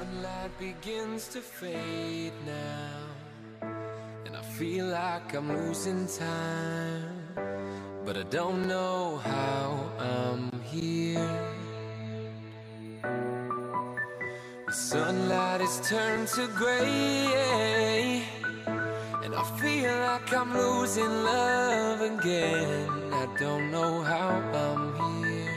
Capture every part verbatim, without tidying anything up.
sunlight begins to fade now, and I feel like I'm losing time, but I don't know how I'm here. The sunlight has turned to gray, and I feel like I'm losing love again. I don't know how I'm here.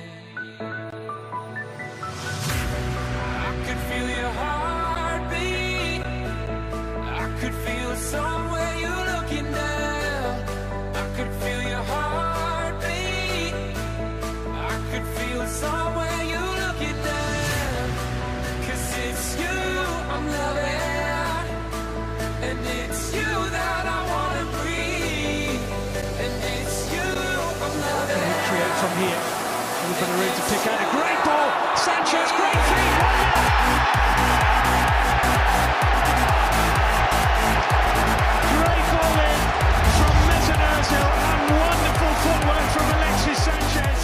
I could feel your heartbeat. I could feel somewhere you're looking down. I could feel your heartbeat. I could feel somewhere you're looking down. 'Cause it's you I'm loving, and it's you that I wanna breathe, and it's you I'm loving. Create from here. A little bit of room to pick out a great ball. Sanchez, great feet. Great ball in from Mesut Ozil and wonderful footwork from Alexis Sanchez.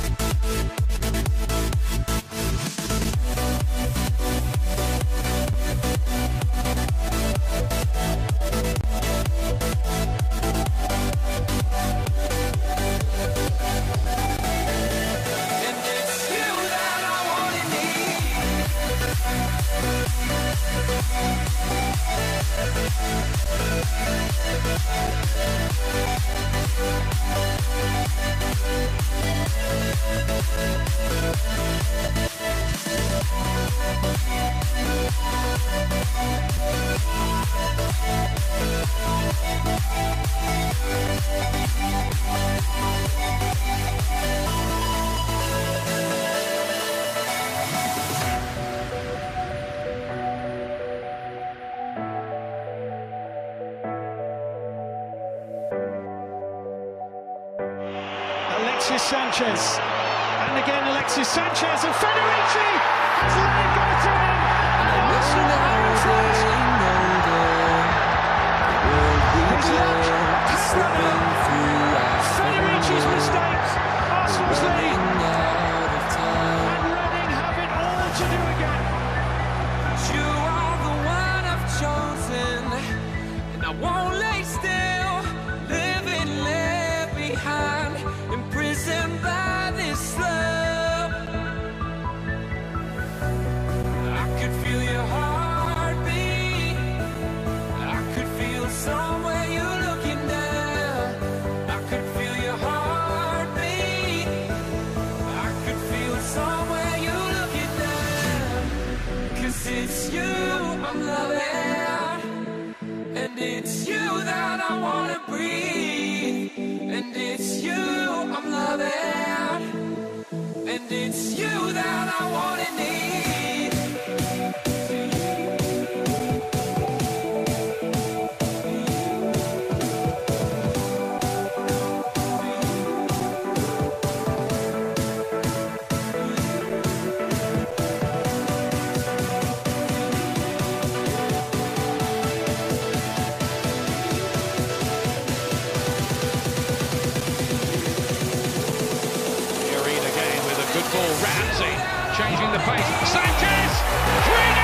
Alexis Sanchez, and again Alexis Sanchez, and Federici has let it go through him, and Arsenal are first. His luck has run out. Federici's mistakes, Arsenal's lead, and Reading have it all to do again. You are the one I've chosen, and I won't lay still, living left behind, imprisoned by this love. I could feel your heartbeat. I could feel somewhere you're looking down. I could feel your heartbeat. I could feel somewhere you're looking down. 'Cause it's you I'm loving, and it's you that I wanna breathe, and it's you I'm loving, and it's you that I wanna need. Good ball, Ramsey changing the pace. Sanchez, three